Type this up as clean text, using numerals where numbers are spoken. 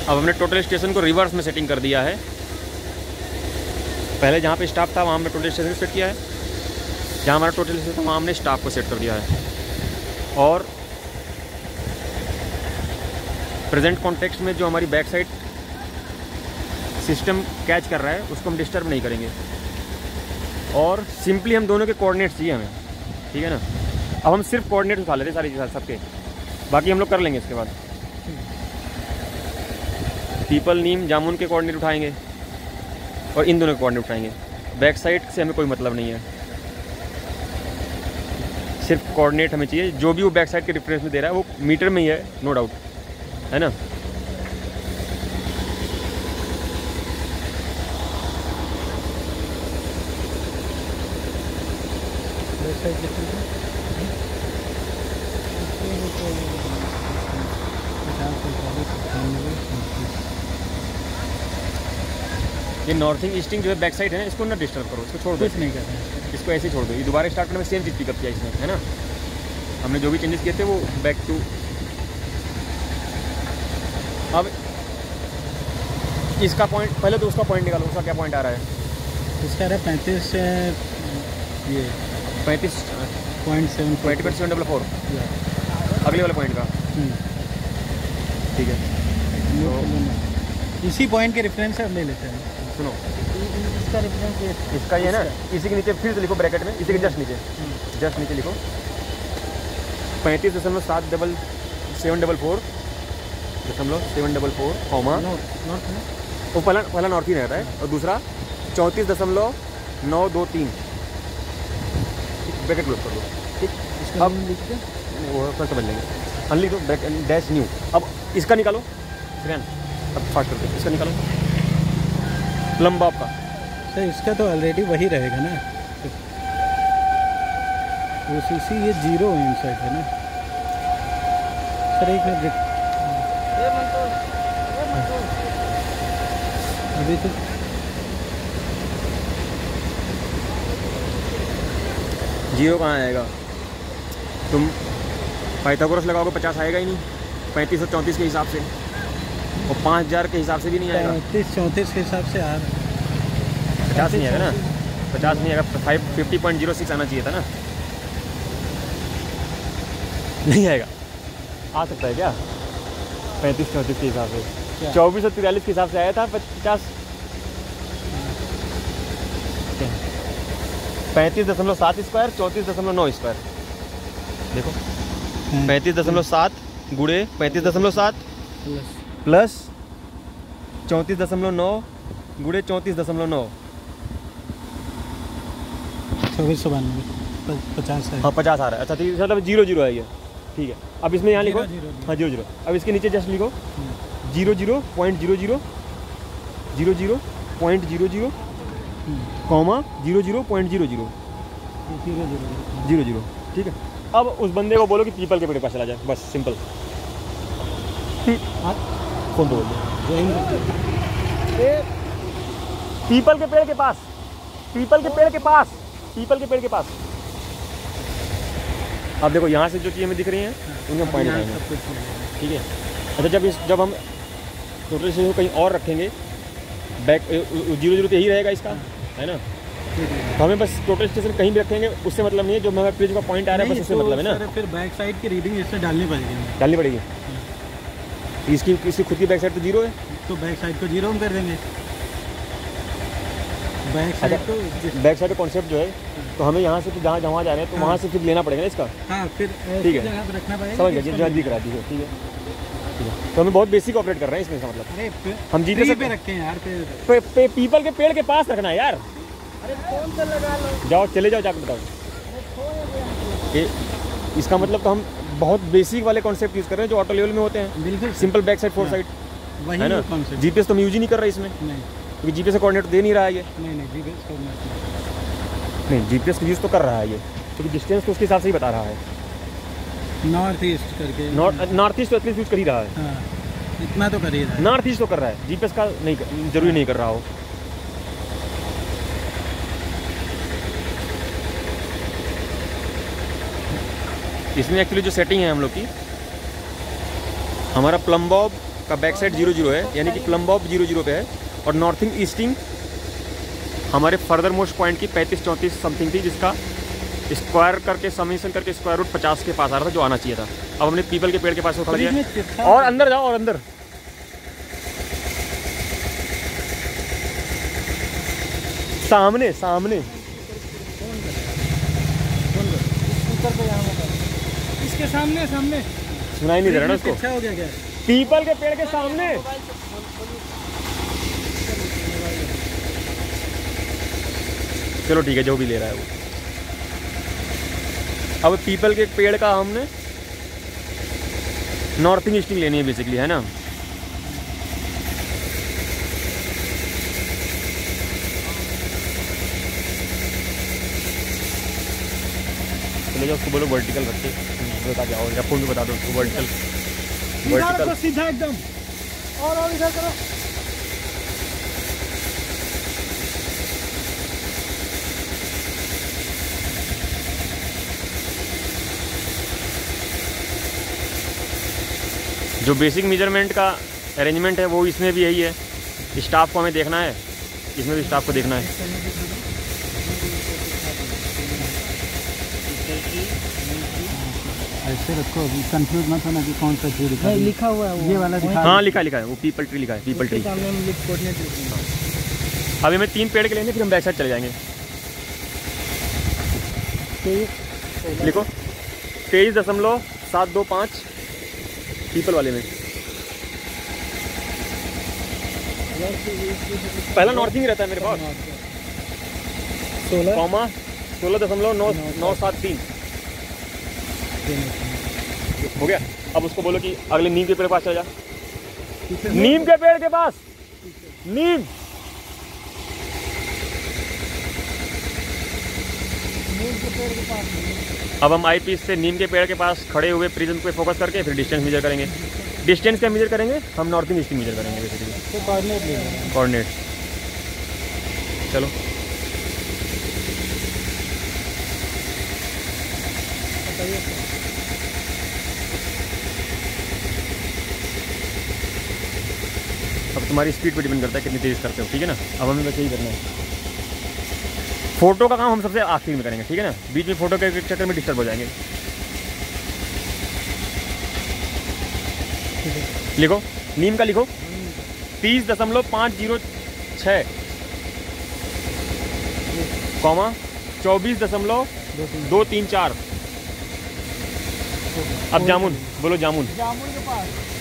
अब हमने total station को रिवर्स में सेटिंग कर दिया है। पहले जहाँ पे स्टाफ था वहाँ हमने टोटल स्टेशन को सेट किया है, जहाँ हमारा टोटल स्टेशन था वहाँ हमने स्टाफ को सेट कर दिया है। और प्रेजेंट कॉन्टेक्स्ट में जो हमारी बैक साइड सिस्टम कैच कर रहा है उसको हम डिस्टर्ब नहीं करेंगे। और सिंपली हम दोनों के कोऑर्डिनेट्स चाहिए हमें, ठीक है ना। अब हम सिर्फ कोऑर्डिनेट्स उठा लेते सारी सबके, बाकी हम लोग कर लेंगे इसके बाद। पीपल, नीम, जामुन के कोऑर्डिनेट उठाएंगे और इन दोनों के कोऑर्डिनेट उठाएंगे। बैक साइड से हमें कोई मतलब नहीं है, सिर्फ कोऑर्डिनेट हमें चाहिए। जो भी वो बैक साइड के रेफरेंस में दे रहा है वो मीटर में ही है, नो डाउट, है ना। ये नॉर्थिंग ईस्टिंग जो है बैक साइड है ना, इसको ना डिस्टर्ब करो, इसको छोड़ दो, कुछ नहीं करना है, इसको ऐसे ही छोड़ दो। ये दोबारा स्टार्ट करने में सेम चीज़ पिकअप किया इसमें, है ना। हमने जो भी चेंजेस किए थे वो बैक टू। अब इसका पॉइंट, पहले तो उसका पॉइंट निकालो, उसका क्या पॉइंट आ रहा है? इसका आ रहा है 35, ये 35.7 20.744 अगले वाले पॉइंट का, ठीक है। तो इसी पॉइंट के रेफरेंस से हम ले लेते हैं। सुनो, इसका रेफरेंस इसका ये है ना, इसी के नीचे फिर से लिखो ब्रैकेट में, इसी के जस्ट नीचे, जस्ट नीचे लिखो 35.744 कॉमा, वो पहला नॉर्थ ही रहता है, और दूसरा 34.923 ब्रैकेट क्लोज कर दो, ठीक। अब वो फिर समझ लेंगे, हम लिख दो डैश न्यू। अब इसका निकालो, अब फास्ट करके इसका निकालो, लंबा आपका। सर इसका तो ऑलरेडी वही रहेगा ना, OCC ये 0 इनसाइड है ना सर। एक मिनट अभी तो जीरो कहाँ आएगा? तुम पाइथागोरस लगाओगे 50 आएगा ही नहीं, 35 और 34 के हिसाब से, और 5000 के हिसाब से भी नहीं आएगा। 35-34 के हिसाब से 50 नहीं आएगा ना, 50 नहीं आएगा, 50.06 आना चाहिए था ना, नहीं आएगा। आ सकता है क्या 35-34 के हिसाब से? 24 और 43 के हिसाब से आया था 50, 35.7 स्क्वायर, 34.9 स्क्वायर। देखो 35.7 गुणे 35.7 प्लस 34.9 गुणे 34.9, 2492 50 है। हाँ 50 आ रहा है। अच्छा ठीक है, मतलब 0 है ये, ठीक है। अब इसमें यहाँ लिखो, हाँ 0. अब इसके नीचे जस्ट लिखो 00.00 00.00 कॉमा 00.00 00, ठीक है। अब उस बंदे को बोलो कि पीपल के पेड़ के पास चला जाए, बस सिंपल। कौन बोल पीपल के पेड़ के पास, पीपल के पेड़ के पास, पीपल के पेड़ के पास। अब देखो यहाँ से जो चीज़ें हमें दिख रही हैं उनमें हम पॉइंट लगाएंगे, ठीक है। अच्छा जब हम टोटल स्टेशन कहीं और रखेंगे, बैक 0 तो यही रहेगा इसका, है ना। तो हमें बस टोटल स्टेशन कहीं भी रखेंगे उससे मतलब नहीं है, जो हमारे पेज का पॉइंट आ रहा है बस उससे मतलब है ना। फिर बैक साइड की रीडिंग इससे डालनी पड़ेगी। इसकी खुद की बैक साइड तो 0 है, तो बैक साइड को 0 कर देंगे। बैक साइड का कॉन्सेप्ट जो है, तो हमें यहाँ से जहाँ जा रहे हैं तो वहाँ से फिर लेना पड़ेगा ना इसका। हाँ फिर ठीक है, जगह पे रखना पड़ेगा, समझ गए, जहाँ दिख रहा है, ठीक है। तो हमें बहुत बेसिक ऑपरेट कर रहे हैं इसमें, मतलब हम जीते पे रखे हैं यार, पीपल के पेड़ के पास रखना है यार। अरे फोन से लगा लो, जाओ चले जाओ जाकर बताओ। इसका मतलब तो हम बहुत बेसिक वाले कॉन्सेप्ट यूज़ कर रहे हैं जो ऑटो लेवल में होते हैं। बिल्कुल सिंपल बैक साइड 4 साइड, है ना। जीपीएस तो हम यूज ही नहीं कर रहे इसमें, क्योंकि जीपीएस का कोऑर्डिनेट दे नहीं रहा है ये। नहीं जीपीएस का यूज़ तो कर रहा है ये, क्योंकि डिस्टेंस तो उसके हिसाब से ही बता रहा है। नॉर्थ ईस्ट करके, नॉर्थ ईस्ट तो एटलीस्ट यूज कर ही रहा है। इतना तो कर ही रहा है। नॉर्थ ईस्ट तो कर रहा है, जीपीएस का नहीं, जरूरी नहीं कर रहा हो। इसमें एक्चुअली जो सेटिंग है हम लोग की, हमारा प्लम्बॉब का बैक साइड 0-0 है, यानी कि प्लम्ब ऑफ 0-0 पे है, और नॉर्थिंग ईस्टिंग हमारे फर्दर मोस्ट पॉइंट की 35-34 समथिंग थी, जिसका स्क्वायर करके समीशन करके स्क्वायर रूट 50 के पास आ रहा था, जो आना चाहिए था। अब हमने पीपल के पेड़ के पास को खड़ा किया, और अंदर जाओ, और अंदर सामने सामने इसके सामने सामने सुनाई नहीं दे रहा ना उसको। अच्छा हो गया क्या? पीपल के पेड़ के सामने। चलो ठीक है, जो भी ले रहा है वो। अब पीपल के पेड़ का हमने नॉर्थिंग ईस्टिंग लेनी है बेसिकली, है ना। चलो जो उसको बोलो वर्टिकल रख के बता क्या हो, या फोन में बता दो उसको वर्टिकल सीधा एकदम, और इधर करो। जो बेसिक मेजरमेंट का अरेंजमेंट है वो इसमें भी यही है। स्टाफ को हमें देखना है, इसमें भी स्टाफ को देखना है। ऐसे रखो, अभी कंफ्यूज मत होना कि कौन सा ट्री लिखा हुआ है। ये वाला दिखा, हाँ लिखा है, वो पीपल ट्री लिखा है, पीपल ट्री। अभी हमें 3 पेड़ के लेंगे, फिर हम बैक साइड चले जाएंगे। लिखो 23.725 पीपल वाले में। पहला नॉर्थिंग रहता है मेरे पास, 16,973 हो गया। अब उसको बोलो कि अगले नीम के पेड़ के पास चल जा। नीम के पेड़ के पास, नीम अब हम आई पीस से नीम के पेड़ के पास खड़े हुए प्रिज्म पे फोकस करके फिर डिस्टेंस मेजर करेंगे। डिस्टेंस क्या मेजर करेंगे हम? नॉर्थिंग ईस्टिंग मेजर करेंगे बेसिकली, तो कोऑर्डिनेट ले लेंगे। कोऑर्डिनेट। चलो अब तुम्हारी स्पीड पे डिपेंड करता है कितनी तेज करते हो, ठीक है ना। अब हमें बस यही करना है। फोटो का काम हम सबसे आखिर में करेंगे, ठीक है ना। बीच में फोटो के चक्कर में डिस्टर्ब हो जाएंगे। लिखो नीम का, लिखो 30.506 कॉमा 24.234। अब जामुन बोलो, जामुन जामुन के पास